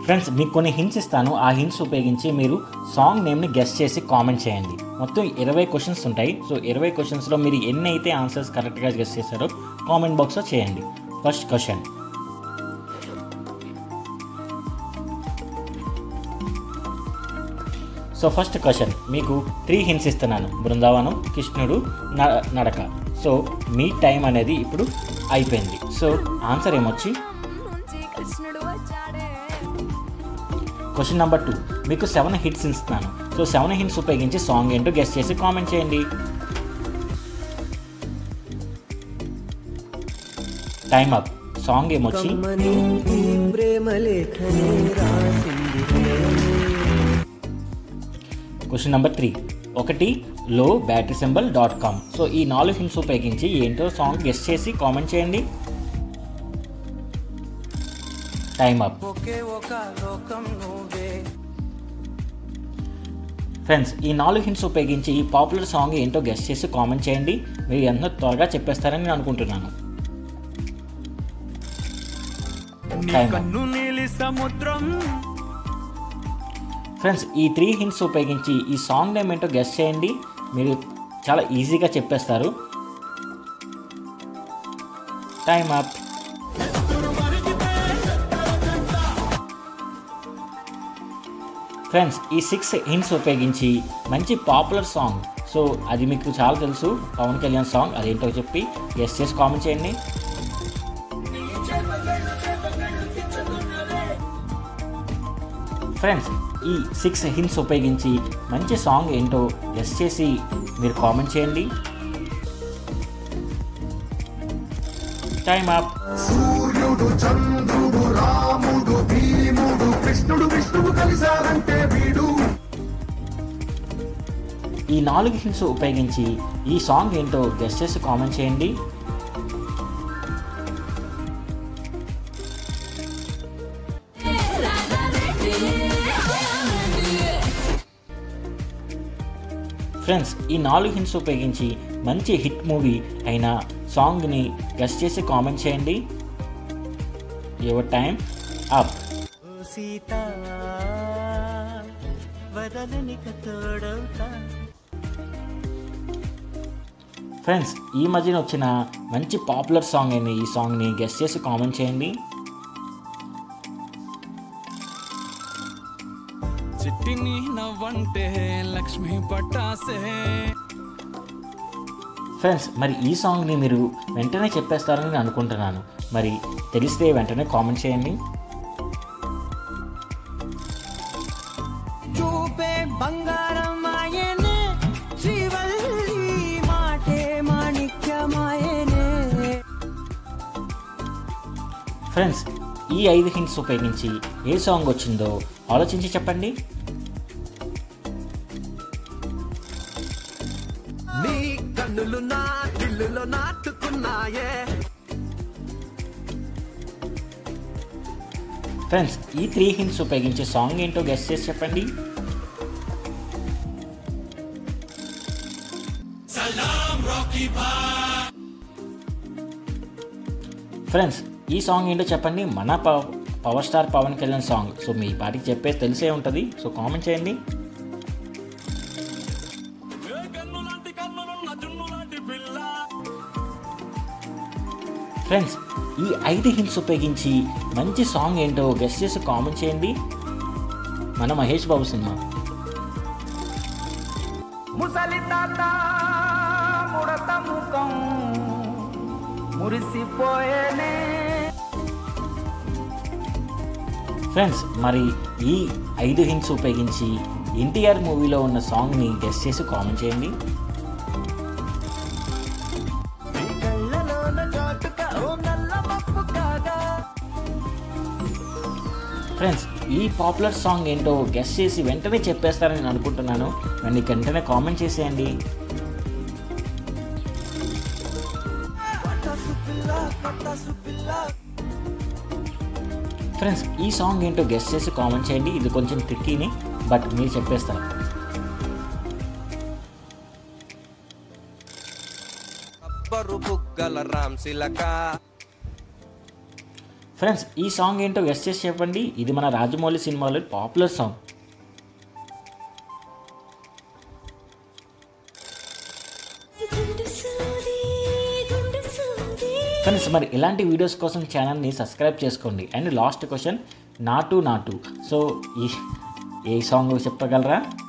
Friends మీకు కొన్ని hints ఇస్తాను. ఆ హింట్స్ ఉపయోగించి మీరు సాంగ్ నేమ్ని గెస్ చేసి కామెంట్ చేయండి. మొత్తం 20 క్వశ్చన్స్ ఉంటాయి. సో 20 క్వశ్చన్స్లో మీరు ఎన్ని అయితే ఆన్సర్స్ కరెక్ట్గా గెస్ చేశారో కామెంట్ బాక్స్లో చేయండి. First question. So first question మీకు 3 హింట్స్ ఇస్తున్నాను. బృందావనం, కృష్ణుడు, నడక. సో మీ టైం అనేది ఇప్పుడు అయిపోయింది. సో ఆన్సర్ ఏమొచ్చి క్వశ్చన్ నెంబర్ 2 మీకు 7 హింట్స్ ఇస్తున్నాను. సో 7 హింట్స్ ఉపయోగించి సాంగ్ ఏంటో గెస్ చేసి కామెంట్ చేయండి. Time up. సాంగ్ ఏమొచ్చి క్వశ్చన్ నెంబర్ 3 ఒకటి లో బ్యాటరీ సింబల్ .com. సో ఈ 4 హింట్స్ ఉపయోగించి ఏంటో సాంగ్ గెస్ చేసి కామెంట్ చేయండి. Time up. ఫ్రెండ్స్ ఈ 4 హింట్స్ ఉపయోగించి ఈ పాపులర్ సాంగ్ ఏంటో గెస్ చేసి కామెంట్ చేయండి. మీరు ఎంతో త్వరగా చెప్పేస్తారని నేను అనుకుంటున్నాను. ఫ్రెండ్స్ ఈ 3 హింట్స్ ఉపయోగించి ఈ సాంగ్ నేమ్ ఏంటో గెస్ చేయండి. మీరు చాలా ఈజీగా చెప్పేస్తారు. Time up. ఫ్రెండ్స్ ఈ 6 హింట్స్ ఉపయోగించి మంచి పాపులర్ సాంగ్, సో అది మీకు చాలా తెలుసు, పవన్ కళ్యాణ్ సాంగ్, అదేంటో చెప్పి గెస్ చేసి కామెంట్ చేయండి. ఫ్రెండ్స్ ఈ 6 హింట్స్ ఉపయోగించి మంచి సాంగ్ ఏంటో గెస్ చేసి మీరు కామెంట్ చేయండి. Time up. సూర్యుడు, చంద్రుడు, రాముడు, భీముడు, కృష్ణుడు, విష్ణువు కలిసారంటే వీడు. ఈ 4 హింట్స్ ఉపయోగించి ఈ సాంగ్ ఏంటో గెస్ చేసి కామెంట్ చేయండి. ఫ్రెండ్స్ ఈ 4 హింట్స్ ఉపయోగించి మంచి హిట్ మూవీ అయిన సాంగ్ని గెస్ చేసి కామెంట్ చేయండి. Your time up. ఫ్రెండ్స్ ఈ మధ్యన వచ్చిన మంచి పాపులర్ సాంగ్ అయిన ఈ సాంగ్ని గెస్ చేసి కామెంట్ చేయండి. చిట్టిని నవ్వంటే లక్ష్మీ పట్టాసే. ఫ్రెండ్స్ మరి ఈ సాంగ్ని మీరు వెంటనే చెప్పేస్తారని నేను అనుకుంటున్నాను. మరి తెలిస్తే వెంటనే కామెంట్ చేయండి. ఫ్రెండ్స్ ఈ 5 హింట్స్ ఉపయోగించి ఏ సాంగ్ వచ్చిందో ఆలోచించి చెప్పండి. ఫ్రెండ్స్ ఈ 3 హింట్స్ ఉపయోగించి సాంగ్ ఏంటో గెస్ చేసి చెప్పండి. ఫ్రెండ్స్ ఈ సాంగ్ ఏంటో చెప్పండి. మన power star Pawan Kalyan song. So మీ పాటికి చెప్పేసి తెలిసే ఉంటుంది. సో కామెంట్ చేయండి. ఫ్రెండ్స్ ఈ 5 హింట్స్ ఉపయోగించి మంచి సాంగ్ ఏంటో గెస్ చేసి కామెంట్ చేయండి. మన మహేష్ బాబు సినిమా. ఫ్రెండ్స్ మరి ఈ 5 హింట్స్ ఉపయోగించి ఎన్టీఆర్ మూవీలో ఉన్న సాంగ్ని గెస్ చేసి కామెంట్ చేయండి. ఫ్రెండ్స్ ఈ పాపులర్ సాంగ్ ఏంటో గెస్ చేసి వెంటనే చెప్పేస్తారని నేను అనుకుంటున్నాను. మీకు వెంటనే కామెంట్ చేసేయండి. ఫ్రెండ్స్ ఈ సాంగ్ ఏంటో గెస్ చేసి కామెంట్ చేయండి. ఇది కొంచెం ట్రిక్కీని, బట్ మీరు చెప్పేస్తారు. ఫ్రెండ్స్ ఈ సాంగ్ ఏంటో గెస్ చేసి చెప్పండి. ఇది మన రాజమౌళి సినిమాలో పాపులర్ సాంగ్. ఫ్రెండ్స్ మరి ఇలాంటి వీడియోస్ కోసం ఛానల్ని సబ్స్క్రైబ్ చేసుకోండి. అండ్ లాస్ట్ క్వశ్చన్ నాటు నాటు. సో ఈ ఏ సాంగ్ చెప్పగలరా?